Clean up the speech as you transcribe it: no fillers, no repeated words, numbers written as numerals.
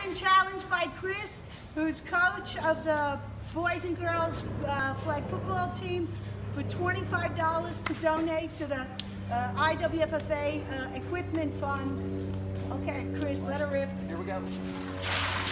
been challenged by Chris, who's coach of the boys and girls flag football team, for $25 to donate to the IWFFA Equipment Fund. Okay, Chris, let her rip. Here we go.